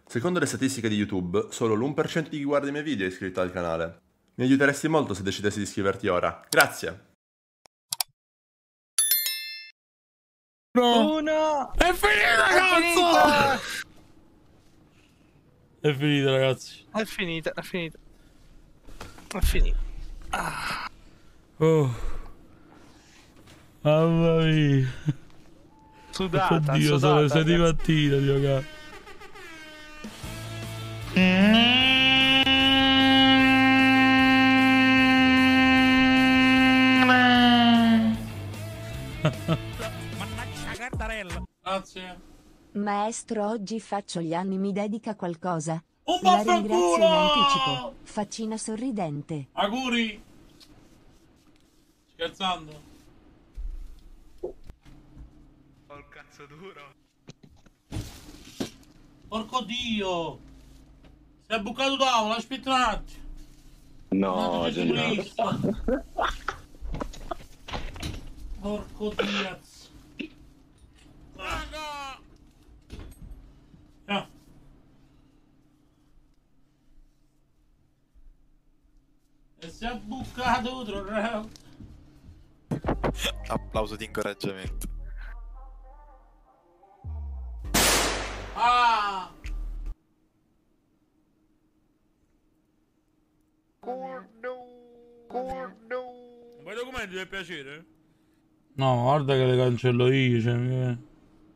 Secondo le statistiche di YouTube, solo l'1% di chi guarda i miei video è iscritto al canale. Mi aiuteresti molto se decidessi di iscriverti ora. Grazie! Uno! È finita, cazzo! È finita, ragazzi. È finita, è finita. È finita. Oh. Mamma mia. Sudata, Oddio, sono le 6 di mattina, Dio cazzo. Mannaggia Cardarello. Grazie. Maestro, oggi faccio gli anni, mi dedica qualcosa? Un La ringrazio in vaffanculo! anticipo. Faccina sorridente. Auguri. Scherzando. Col cazzo duro. Porco Dio. Si è bucato tavola, aspetta un attimo. No, Gesù Cristo. Porco Dio. Ah. E si è bucato tutto. Applauso di incoraggiamento. Ah! Un bel documento ti è piacere? No, guarda che le cancello io, cioè mi...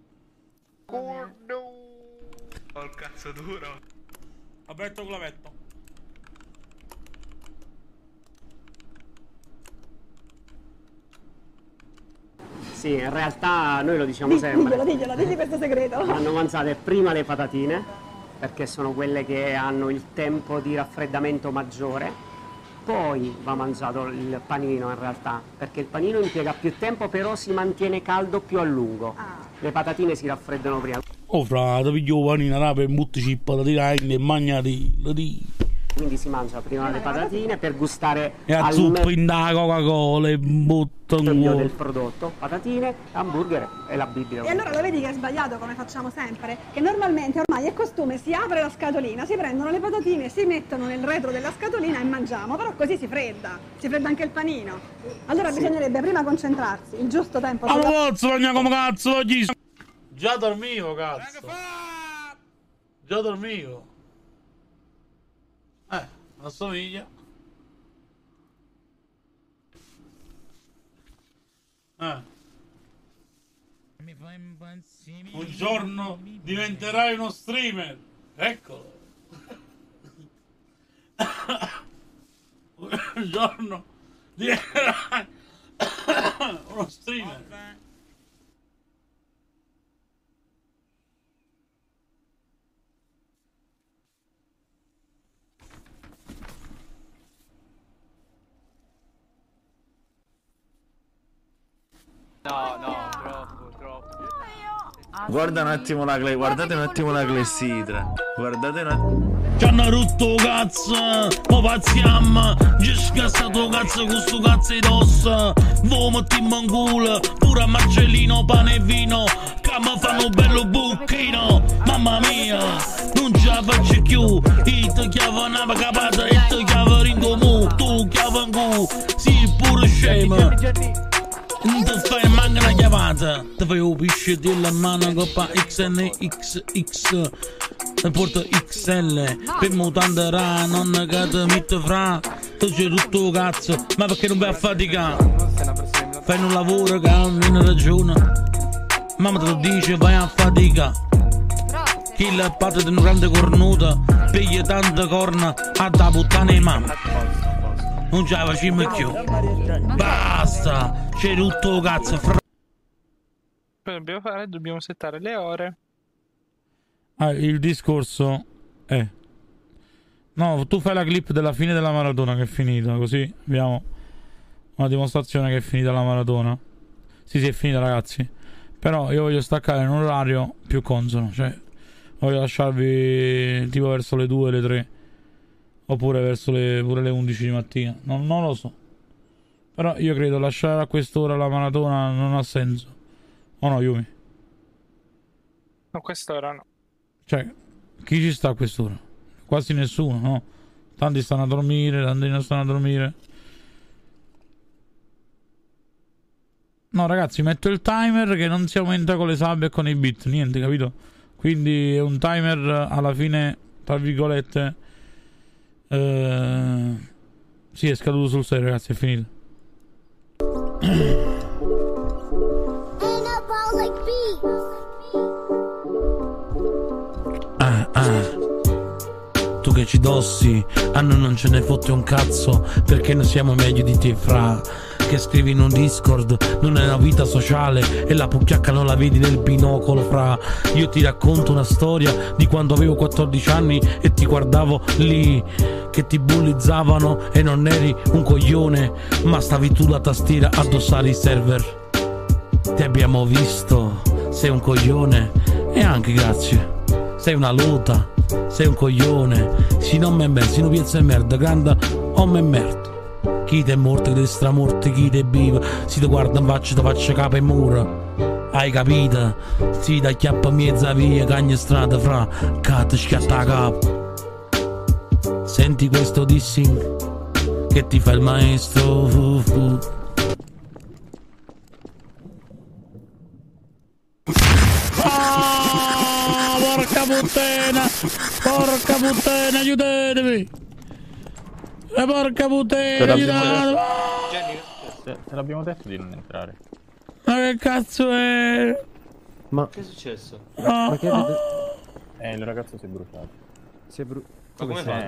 Col cazzo duro. Aperto clavetto. Sì, in realtà noi lo diciamo sempre. Digli questo segreto. Vanno mangiate prima le patatine, perché sono quelle che hanno il tempo di raffreddamento maggiore. Poi va mangiato il panino in realtà, perché il panino impiega più tempo, però si mantiene caldo più a lungo. Le patatine si raffreddano prima. Oh frate, piglio panino, rape, buttici patatine e magnati. Quindi si mangia prima le patatine per gustare E a zuppa in da Coca-Cola e butto un meglio po'. del prodotto. Patatine, hamburger e la Bibbia. E allora lo vedi che è sbagliato come facciamo sempre? Che normalmente ormai è costume, si apre la scatolina, si prendono le patatine, si mettono nel retro della scatolina e mangiamo, però così si fredda anche il panino. Allora bisognerebbe prima concentrarsi, il giusto tempo. Ma lo posso mangiare come cazzo oggi? Già dormivo, cazzo. Già dormivo. Assomiglia. Un giorno diventerai uno streamer. Eccolo. Un giorno diventerai uno streamer. No, troppo. Guarda un attimo la guardate un attimo la clessidra. Guardate un attimo. Ci hanno rotto cazzo, mo pazziamo, ci scassato cazzo con sto cazzo di tosse, vo mettiamo in culo, pure a Marcellino, pane e vino, che mi fanno bello bucchino, mamma mia, non ce la faccio più, e ti chiavo una capata e ti chiavo in comune, tu chiavo in culo, sì pure scemo. Non ti fai manca una chiamata, ti fai un pisce della mano coppa XNXX, ti porto XL, per mutande ra, non che ti metti fra, tu c'è tutto il cazzo, ma perché non vai a faticare? Fai un lavoro che non ragione, mamma te lo dice vai a fatica, chi la parte di una grande cornuta, piglia tante corna, a da puttana e mamma. Non ce la facciamo più. Basta! C'è tutto cazzo. Dobbiamo fare, dobbiamo settare le ore. Il discorso è... No, tu fai la clip della fine della maratona che è finita, così abbiamo una dimostrazione che è finita la maratona. Sì, è finita ragazzi. Però io voglio staccare in un orario più consono, cioè voglio lasciarvi tipo verso le 2, le 3. Oppure verso pure le 11 di mattina. Non lo so. Però io credo lasciare a quest'ora la maratona non ha senso. O no, Yumi? A quest'ora no. Cioè, Chi ci sta a quest'ora? Quasi nessuno, no? Tanti stanno a dormire, tanti non stanno a dormire. No ragazzi, metto il timer che non si aumenta con le sub e con i bit, niente, capito? Quindi è un timer alla fine, tra virgolette. Sì, è scaduto sul serio, ragazzi, è finito. Tu che ci dossi, a noi non ce ne fotte un cazzo, perché noi siamo meglio di te, fra. Che scrivi in un Discord, non è una vita sociale, e la pucchiacca non la vedi nel binocolo, fra. Io ti racconto una storia di quando avevo 14 anni e ti guardavo lì, che ti bullizzavano e non eri un coglione, ma stavi tu la tastiera a addossare i server. Ti abbiamo visto, sei un coglione, e anche grazie. Sei una lota, sei un coglione. Si non me merda, si non piensa merda, grande o me merda. Chi te è morto, chi te è stramorto, chi te è vivo. Si ti guarda in faccia, ti faccia capo e mura. Hai capito? Si da chiappa mezza via, cagna strada, fra. Cata schiatta a capo. Senti questo dissing che ti fa il maestro. Porca puttana! Porca puttana, aiutatemi! Porca puttana, aiutatemi! Te l'abbiamo detto di non entrare. Ma che cazzo è? Ma che è successo? Ma che il ragazzo si è bruciato. Si è bruciato. Ma come fa?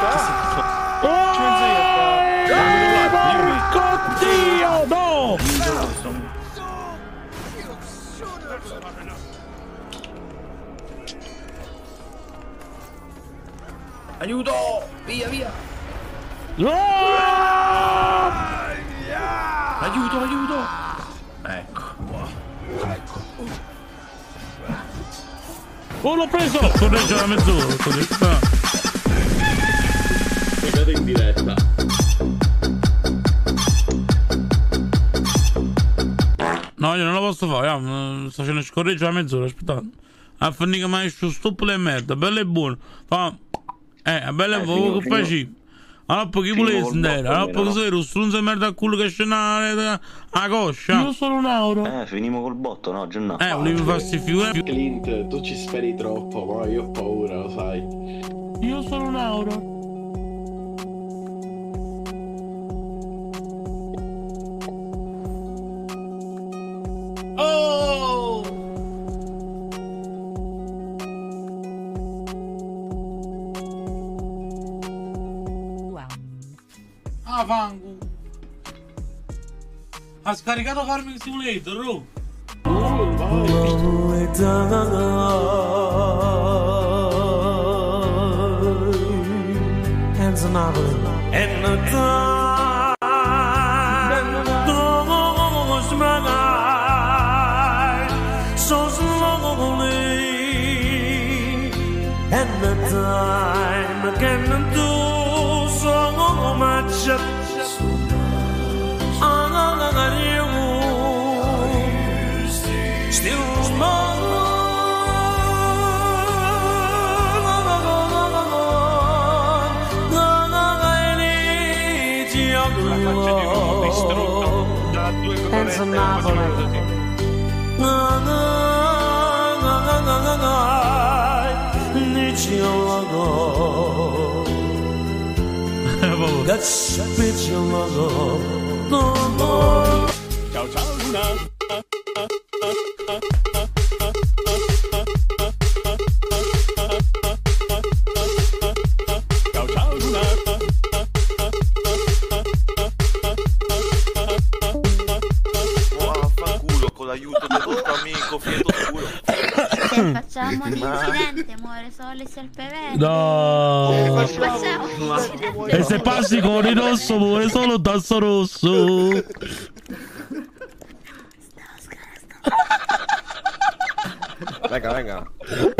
Porco Dio, no! Aiuto! Via, via! No! Aiuto, aiuto! Ecco, ecco. Oh, l'ho preso! Corregge la mezz'ora, Guardate in diretta. No, io non lo posso fare, sto facendo scorreggia la mezz'ora, aspettate. A finire che mi esce stuppo e merda, bello e buono. Fa... bello e buono, che fai? Allora poi chi vuole sentire? Allora poi sei lo strunzo e merda a culo che scendere a coscia. Io sono un euro. Finimo col botto, no, Gianna? Volevi farsi figura. Clint, tu ci speri troppo, ma io ho paura, lo sai. Io sono un euro. Oh! Ah, fango. Ha scaricato Farming Simulator, oh! Penso Napoli. Ciao ciao Luna. Ciao ciao Luna. Vaffanculo, con l'aiuto del nostro amico Fieto Scuro. Se facciamo un incidente muore solo il serpeverde. No! Se facciamo un incidente. E se passi con il rosso muore solo il tasso rosso. Venga, venga.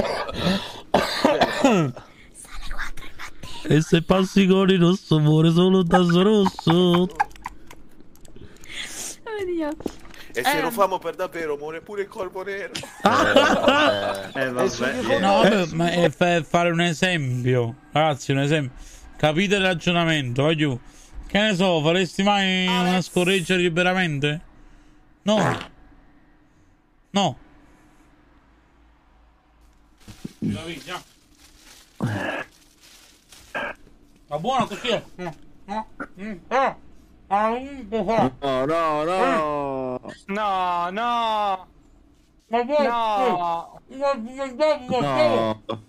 E se passi con il rosso muore solo il tasso rosso. Oddio. E se lo famo per davvero muore pure il corpo nero. Vabbè. No, vabbè, ma è fare un esempio. Ragazzi, un esempio. Capite il ragionamento, voglio. Che ne so, faresti mai una scorreggia liberamente? No. No. Ma buona così. No. No, no, no. No, no. Ma buona. No. No.